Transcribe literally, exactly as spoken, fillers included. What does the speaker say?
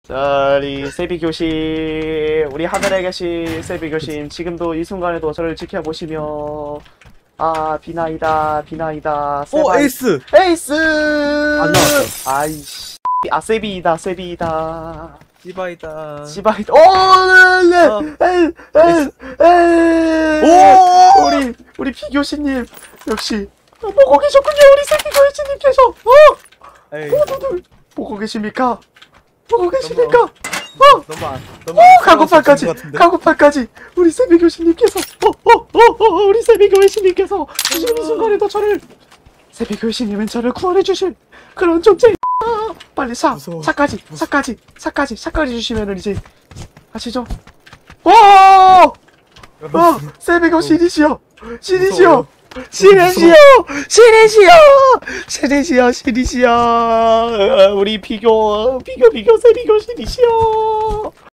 자, 우리 세비 교신, 우리 하늘에 계신 세비 교신, 지금도 이 순간에도 저를 지켜보시며, 아, 비나이다, 비나이다. 오 세바... 에이스. 에이스! 안 나왔어. 아이씨. 아, 세비이다, 세비이다. 시바이다. 시바이다. 오, 네, 어. 네. 에, 에, 에. 오! 우리, 우리 피교신님, 역시, 보고 계셨군요, 우리 세비 교신님께서. 어! 에이. 모두들, 보고 계십니까? 보고 계십니까? 어! 너무 안, 너무 오! 안 가구팔까지! 것 같은데? 가구팔까지! 우리 세비 교신님께서! 어! 어! 어! 어! 우리 세비 교신님께서! 지금 이 순간에도 저를! 세비 교신님은 저를 구원해주실 그런 존재! 아, 빨리 사! 무서워. 사까지! 사까지! 사까지! 사까지 주시면은 이제 아시죠? 오! 어! 세비 교신이시여! 신이시여! 무서워요. 신이시여! 신이시여! 신이시여! 신이시여! 우리 비교, 비교, 비교 세비 교신이시여!